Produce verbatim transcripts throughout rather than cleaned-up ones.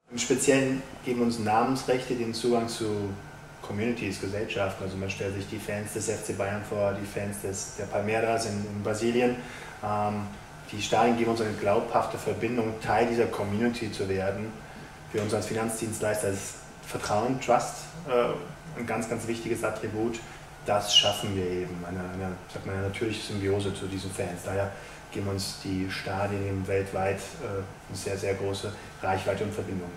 Im Speziellen geben uns Namensrechte den Zugang zu Communities, Gesellschaften. Also man stellt sich die Fans des F C Bayern vor, die Fans des, der Palmeiras in, in Brasilien. Ähm, die Stadien geben uns eine glaubhafte Verbindung, Teil dieser Community zu werden. Für uns als Finanzdienstleister ist Vertrauen, Trust äh, ein ganz, ganz wichtiges Attribut. Das schaffen wir eben, eine, eine, sag mal, eine natürliche Symbiose zu diesen Fans. Daher geben uns die Stadien eben weltweit äh, eine sehr, sehr große Reichweite und Verbindung.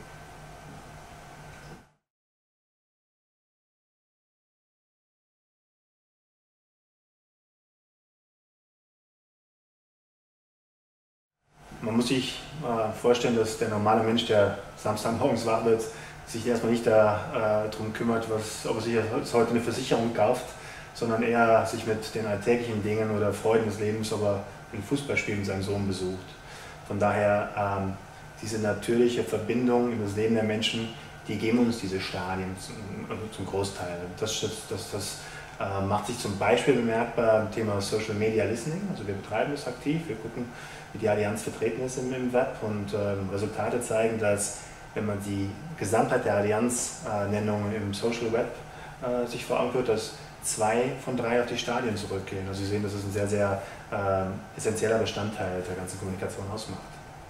Man muss sich äh, vorstellen, dass der normale Mensch, der Samstagmorgens wach wird, sich erstmal nicht darum äh, kümmert, was, ob er sich heute eine Versicherung kauft, sondern eher sich mit den alltäglichen Dingen oder Freuden des Lebens, ob er ein Fußballspiel mit seinem Sohn besucht. Von daher ähm, diese natürliche Verbindung in das Leben der Menschen, die geben uns diese Stadien zum, also zum Großteil. Das, das, das, das äh, macht sich zum Beispiel bemerkbar im Thema Social Media Listening. Also wir betreiben das aktiv, wir gucken, wie die Allianz vertreten ist im, im Web, und äh, Resultate zeigen, dass wenn man die Gesamtheit der Allianz-Nennungen äh, im Social Web äh, sich vor Augen führt, dass zwei von drei auf die Stadien zurückgehen. Also Sie sehen, dass es ein sehr, sehr äh, essentieller Bestandteil der ganzen Kommunikation ausmacht.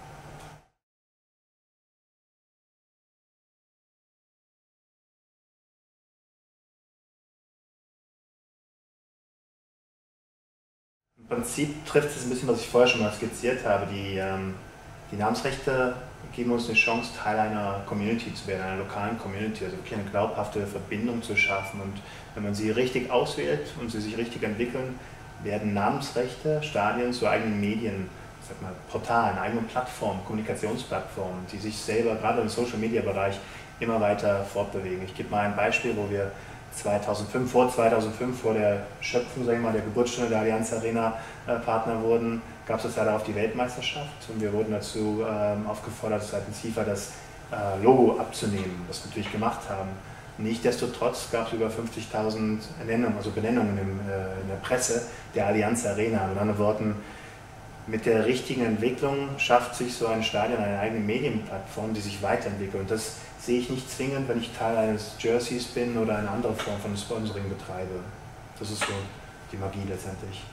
Im Prinzip trifft es ein bisschen, was ich vorher schon mal skizziert habe. Die, ähm, die Namensrechte geben uns eine Chance, Teil einer Community zu werden, einer lokalen Community, also wirklich eine glaubhafte Verbindung zu schaffen. Und wenn man sie richtig auswählt und sie sich richtig entwickeln, werden Namensrechte, Stadien zu eigenen Medien, ich sag mal, Portalen, eigenen Plattformen, Kommunikationsplattformen, die sich selber gerade im Social-Media-Bereich immer weiter fortbewegen. Ich gebe mal ein Beispiel, wo wir zweitausendfünf, vor zweitausendfünf, vor der Schöpfung, sagen wir mal, der Geburtsstunde der Allianz Arena äh, Partner wurden, gab es das ja darauf die Weltmeisterschaft, und wir wurden dazu ähm, aufgefordert, seitens FIFA das äh, Logo abzunehmen, was wir natürlich gemacht haben. Nichtsdestotrotz gab es über fünfzigtausend Ernennungen, also Benennungen im, äh, in der Presse der Allianz Arena. Mit anderen Worten, mit der richtigen Entwicklung schafft sich so ein Stadion eine eigene Medienplattform, die sich weiterentwickelt. Und das sehe ich nicht zwingend, wenn ich Teil eines Jerseys bin oder eine andere Form von Sponsoring betreibe. Das ist so die Magie letztendlich.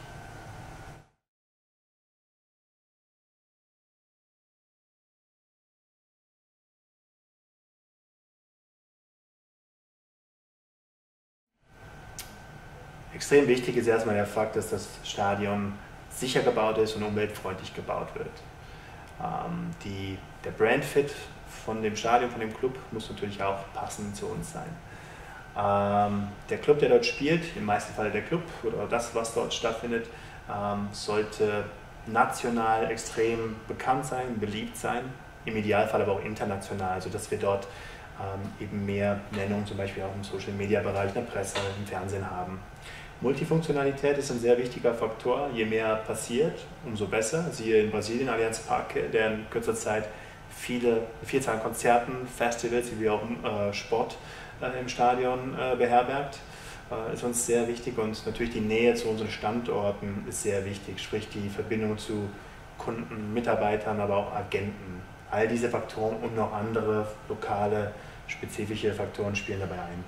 Extrem wichtig ist erstmal der Fakt, dass das Stadion sicher gebaut ist und umweltfreundlich gebaut wird. Ähm, die, der Brandfit von dem Stadion, von dem Club, muss natürlich auch passend zu uns sein. Ähm, der Club, der dort spielt, im meisten Fall der Club oder das, was dort stattfindet, ähm, sollte national extrem bekannt sein, beliebt sein, im Idealfall aber auch international, sodass wir dort ähm, eben mehr Nennungen, zum Beispiel auch im Social-Media-Bereich, in der Presse, im Fernsehen haben. Multifunktionalität ist ein sehr wichtiger Faktor. Je mehr passiert, umso besser. Siehe in Brasilien Allianz Parque, der in kürzer Zeit viele Vielzahl an Konzerten, Festivals wie auch äh, Sport äh, im Stadion äh, beherbergt. Äh, ist uns sehr wichtig, und natürlich die Nähe zu unseren Standorten ist sehr wichtig, sprich die Verbindung zu Kunden, Mitarbeitern, aber auch Agenten. All diese Faktoren und noch andere lokale, spezifische Faktoren spielen dabei ein.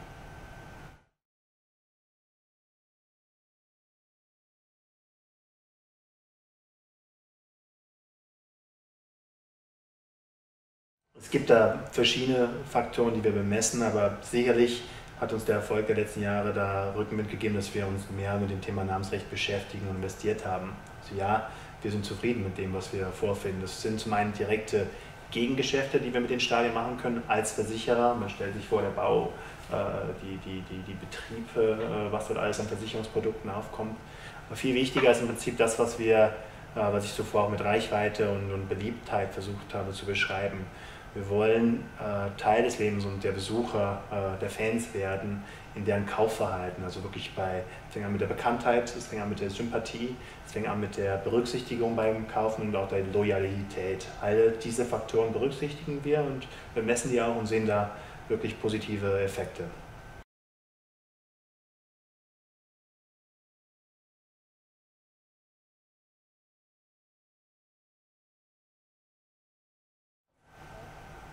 Es gibt da verschiedene Faktoren, die wir bemessen, aber sicherlich hat uns der Erfolg der letzten Jahre da Rückenwind gegeben, dass wir uns mehr mit dem Thema Namensrecht beschäftigen und investiert haben. Also ja, wir sind zufrieden mit dem, was wir vorfinden. Das sind zum einen direkte Gegengeschäfte, die wir mit den Stadien machen können als Versicherer. Man stellt sich vor, der Bau, äh, die, die, die, die Betriebe, äh, was dort alles an Versicherungsprodukten aufkommt. Aber viel wichtiger ist im Prinzip das, was wir, äh, was ich zuvor auch mit Reichweite und, und Beliebtheit versucht habe zu beschreiben. Wir wollen äh, Teil des Lebens und der Besucher, äh, der Fans werden, in deren Kaufverhalten. Also wirklich bei, es fängt an mit der Bekanntheit, es fängt an mit der Sympathie, es fängt an mit der Berücksichtigung beim Kaufen und auch der Loyalität. All diese Faktoren berücksichtigen wir und wir messen die auch und sehen da wirklich positive Effekte.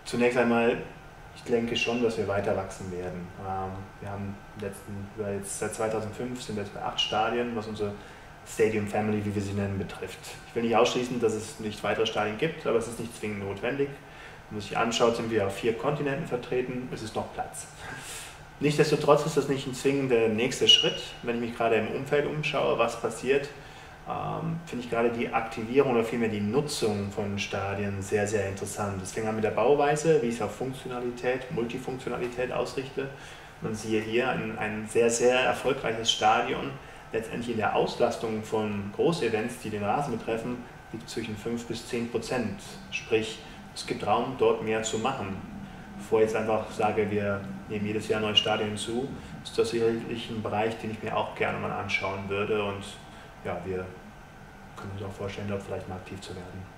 Zunächst einmal, ich denke schon, dass wir weiter wachsen werden. Ähm, wir haben letzten, jetzt seit zweitausendfünf sind wir jetzt bei acht Stadien, was unsere Stadium Family, wie wir sie nennen, betrifft. Ich will nicht ausschließen, dass es nicht weitere Stadien gibt, aber es ist nicht zwingend notwendig. Wenn man sich anschaut, sind wir auf vier Kontinenten vertreten, es ist noch Platz. Nichtsdestotrotz ist das nicht ein zwingender nächster Schritt. Wenn ich mich gerade im Umfeld umschaue, was passiert, ähm, finde ich gerade die Aktivierung oder vielmehr die Nutzung von Stadien sehr, sehr interessant. Das fängt an mit der Bauweise, wie ich es auf Funktionalität, Multifunktionalität ausrichte. Man sieht hier ein, ein sehr, sehr erfolgreiches Stadion. Letztendlich in der Auslastung von Großevents, die den Rasen betreffen, liegt zwischen fünf bis zehn Prozent. Sprich, es gibt Raum, dort mehr zu machen. Bevor ich jetzt einfach sage, wir nehmen jedes Jahr neue Stadien zu, ist das sicherlich ein Bereich, den ich mir auch gerne mal anschauen würde. Und ja, wir können uns auch vorstellen, dort vielleicht mal aktiv zu werden.